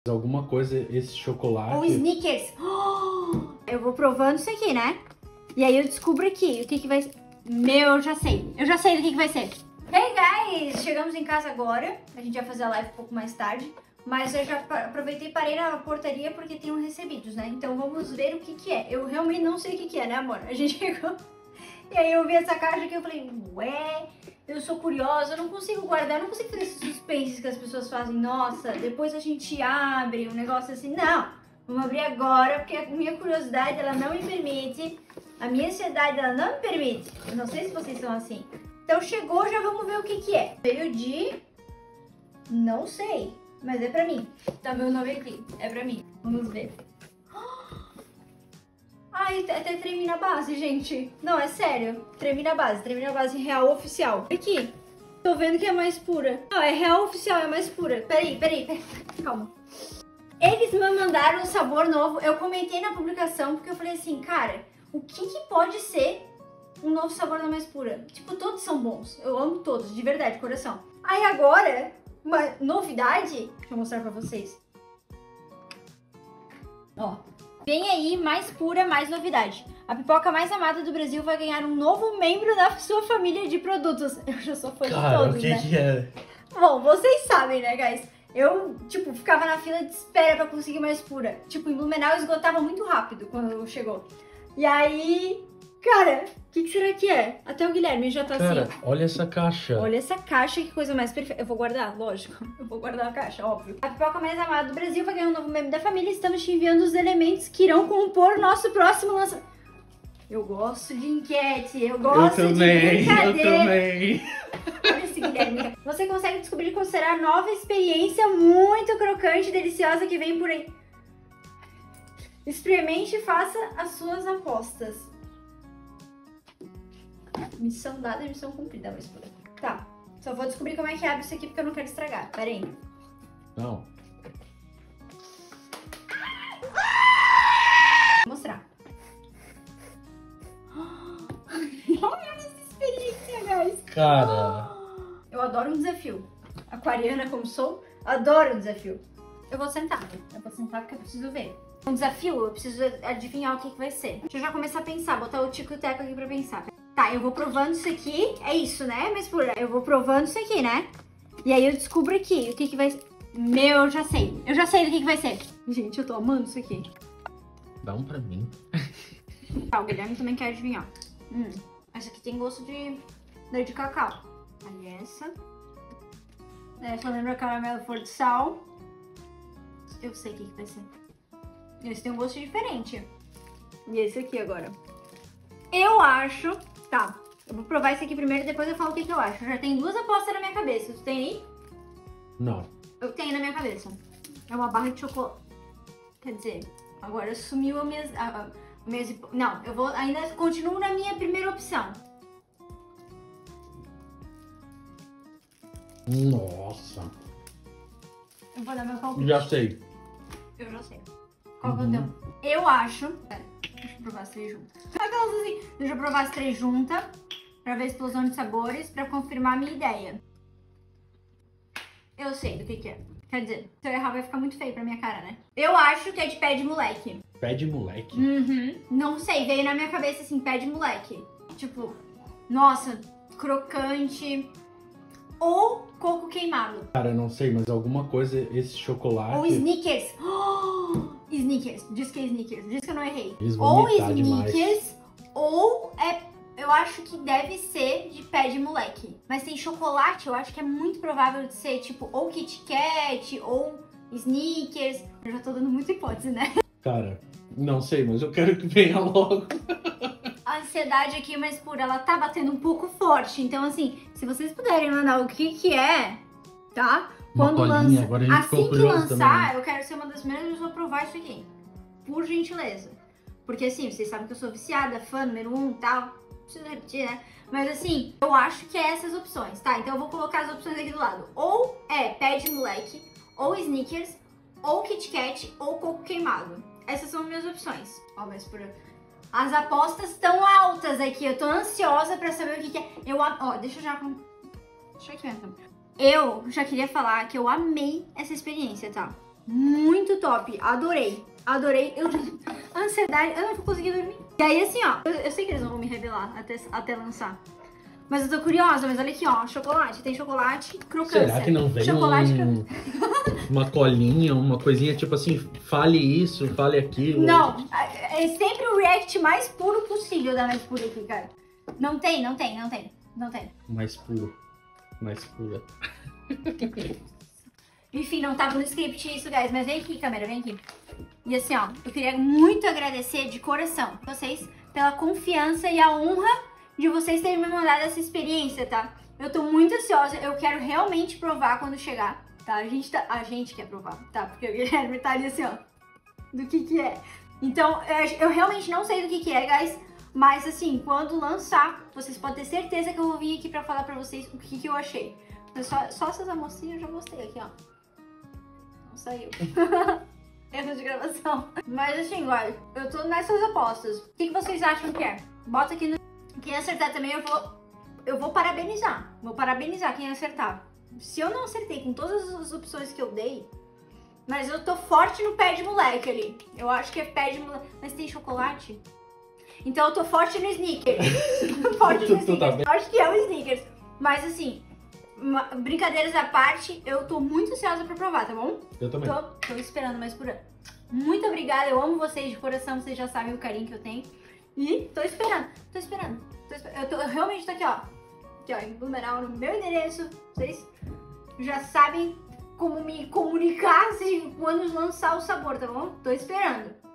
Alguma coisa, esse chocolate... Ou Snickers. Oh, eu vou provando isso aqui, né? E aí eu descubro aqui o que vai ser. Meu, eu já sei. Eu já sei do que vai ser. Hey, guys! Chegamos em casa agora. A gente vai fazer a live um pouco mais tarde. Mas eu já aproveitei e parei na portaria porque tem uns recebidos, né? Então vamos ver o que é. Eu realmente não sei o que é, né, amor? A gente chegou... E aí eu vi essa caixa aqui e eu falei, ué, eu sou curiosa, eu não consigo guardar, eu não consigo fazer esses suspenses que as pessoas fazem. Nossa, depois a gente abre um negócio assim. Não, vamos abrir agora, porque a minha curiosidade, ela não me permite. A minha ansiedade, ela não me permite. Eu não sei se vocês são assim. Então chegou, já vamos ver o que é. Veio de... Não sei, mas é pra mim. Tá meu nome aqui, é pra mim. Vamos ver. Ai, até tremi na base, gente. Não, é sério. Tremi na base real oficial. Aqui, tô vendo que é mais pura. Não, é real oficial, é mais pura. Peraí. Calma. Eles me mandaram um sabor novo. Eu comentei na publicação, porque eu falei assim, cara, o que pode ser um novo sabor da mais pura? Tipo, todos são bons. Eu amo todos, de verdade, coração. Aí agora, uma novidade, deixa eu mostrar pra vocês. Ó. Vem aí, mais pura, mais novidade. A pipoca mais amada do Brasil vai ganhar um novo membro da sua família de produtos. Eu já sou fã de todos, o que né? que é? Bom, vocês sabem, né, guys? Eu, tipo, ficava na fila de espera pra conseguir mais pura. Tipo, em Blumenau esgotava muito rápido quando chegou. E aí, cara, o que será que é? Até o Guilherme já tá Cara, assim. olha essa caixa. Olha essa caixa, que coisa mais perfeita. Eu vou guardar, lógico. Eu vou guardar a caixa, óbvio. A pipoca mais amada do Brasil vai ganhar um novo membro da família. Estamos te enviando os elementos que irão compor o nosso próximo lançamento. Eu gosto de enquete, eu gosto de brincadeira. Eu também. Olha esse Guilherme. Você consegue descobrir qual será a nova experiência muito crocante e deliciosa que vem por aí. Experimente e faça as suas apostas. Missão dada e missão cumprida, mas por aí. Tá, só vou descobrir como é que abre isso aqui porque eu não quero estragar. Pera aí. Não. Vou mostrar. Olha essa experiência, guys. Cara. Eu adoro um desafio. Aquariana como sou, adoro um desafio. Eu vou sentar porque eu preciso ver. Um desafio, eu preciso adivinhar o que vai ser. Deixa eu já começar a pensar, botar o tico e o teco aqui pra pensar. Tá, eu vou provando isso aqui, é isso, né? Mas eu vou provando isso aqui, né? E aí eu descubro aqui o que vai ser. Meu, eu já sei do que vai ser. Gente, eu tô amando isso aqui. Dá um pra mim. Tá, o Guilherme também quer adivinhar. Essa aqui tem gosto de leite de cacau. Aí essa. Essa lembra caramelo flor de sal. Eu sei o que vai ser. Esse tem um gosto diferente. E esse aqui agora. Eu acho... Tá, eu vou provar esse aqui primeiro e depois eu falo o que eu acho. Já tem duas apostas na minha cabeça. Tu tem aí? Não. Eu tenho na minha cabeça. É uma barra de chocolate. Quer dizer, agora sumiu as minhas... Não, eu vou ainda continuo na minha primeira opção. Nossa. Eu vou dar meu palpite. Já sei. Eu já sei. Qual que é o teu? Eu acho... Pera, deixa eu provar as três juntas. Assim, deixa eu provar as três juntas. Pra ver a explosão de sabores. Pra confirmar a minha ideia. Eu sei do que é. Quer dizer, se eu errar vai ficar muito feio pra minha cara, né? Eu acho que é de pé de moleque. Pé de moleque? Não sei, veio na minha cabeça assim, pé de moleque. Tipo, nossa, crocante. Ou coco queimado. Cara, eu não sei, mas alguma coisa, esse chocolate... Ou Snickers. Snickers. Diz que é Snickers. Diz que eu não errei. Eles vão Ou imitar Snickers, demais. ou eu acho que deve ser de pé de moleque. Mas tem chocolate, eu acho que é muito provável de ser tipo ou Kit Kat, ou Snickers. Eu já tô dando muita hipótese, né? Cara, não sei, mas eu quero que venha logo. A ansiedade aqui, mas ela tá batendo um pouco forte. Então, assim, se vocês puderem mandar o que é, tá? Quando lança, agora a gente ficou assim que curioso lançar, também, né? eu quero ser uma das primeiras pessoas a provar isso aqui. Por gentileza. Porque, assim, vocês sabem que eu sou viciada, fã número 1 e tal. Não preciso repetir, né? Mas, assim, eu acho que é essas opções, tá? Então, eu vou colocar as opções aqui do lado. Ou é pé de moleque, ou Snickers, ou Kit Kat, ou coco queimado. Essas são as minhas opções. Ó, mas as apostas estão altas aqui. Eu tô ansiosa pra saber o que é. Ó, deixa eu já... Deixa aqui, então. Eu já queria falar que eu amei essa experiência, tá? muito top. Adorei. Adorei. Ansiedade, eu não vou conseguir dormir. E aí, assim, ó, eu sei que eles não vão me revelar até lançar. Mas eu tô curiosa, mas olha aqui, ó, chocolate. Tem chocolate crocância. Será que não vem chocolate uma colinha, uma coisinha tipo assim, fale isso, fale aquilo? Não, é sempre o react mais puro possível da mais pura aqui, cara. Não tem. Mais puro. Mais pura. Enfim, não tava no script isso, guys. Mas vem aqui, câmera, vem aqui. E assim, ó, eu queria muito agradecer de coração vocês pela confiança e a honra de vocês terem me mandado essa experiência, tá? Eu tô muito ansiosa, eu quero realmente provar quando chegar, tá? A gente quer provar, tá? Porque o Guilherme tá ali assim, ó, do que é. Então, eu realmente não sei do que é, guys, mas assim, quando lançar, vocês podem ter certeza que eu vou vir aqui pra falar pra vocês o que eu achei. Mas só essas amostrinhas eu já mostrei aqui, ó. Não saiu. Erro de gravação. Mas assim, guys, eu tô nessas apostas. O que vocês acham que é? Bota aqui no... Quem acertar também eu vou parabenizar. Vou parabenizar quem acertar. Se eu não acertei com todas as opções que eu dei, mas eu tô forte no pé de moleque ali. Eu acho que é pé de moleque. Mas tem chocolate? Então eu tô forte no Snickers. Forte no Snickers. Acho que é o Snickers. Mas assim, brincadeiras à parte, eu tô muito ansiosa pra provar, tá bom? Eu também. Tô esperando mais por ano. Muito obrigada, eu amo vocês de coração, vocês já sabem o carinho que eu tenho. E tô esperando. Eu realmente tô aqui, ó. Aqui, ó, em Blumenau, no meu endereço. Vocês já sabem como me comunicar quando lançar o sabor, tá bom? Tô esperando.